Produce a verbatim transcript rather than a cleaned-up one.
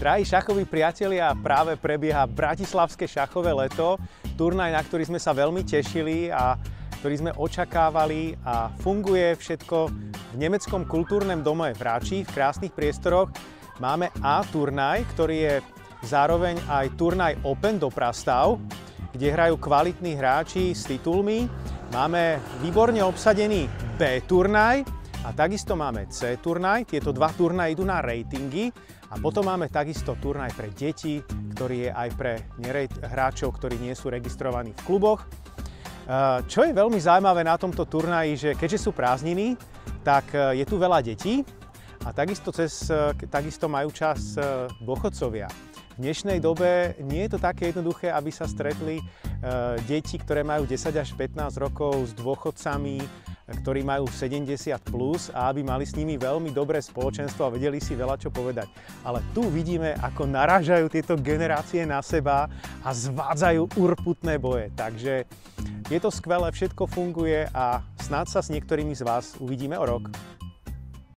Drahí šachoví priatelia, práve prebieha bratislavské šachové leto, turnaj, na ktorý sme sa veľmi tešili a ktorý sme očakávali, a funguje všetko v nemeckom kultúrnom dome v Ráči, v krásnych priestoroch. Máme A turnaj, ktorý je zároveň aj turnaj Open do Prastav, kde hrajú kvalitní hráči s titulmi. Máme výborne obsadený B turnaj a takisto máme C turnaj. Tieto dva turnaje idú na ratingy. A potom máme takisto turnaj pre deti, ktorý je aj pre hráčov, ktorí nie sú registrovaní v kluboch. Čo je veľmi zaujímavé na tomto turnaji, že keďže sú prázdniny, tak je tu veľa detí a takisto, cez, takisto majú čas dôchodcovia. V dnešnej dobe nie je to také jednoduché, aby sa stretli deti, ktoré majú desať až pätnásť rokov, s dôchodcami, ktorí majú sedemdesiat plus, a aby mali s nimi veľmi dobré spoločenstvo a vedeli si veľa čo povedať. Ale tu vidíme, ako narážajú tieto generácie na seba a zvádzajú urputné boje. Takže je to skvelé, všetko funguje a snáď sa s niektorými z vás uvidíme o rok.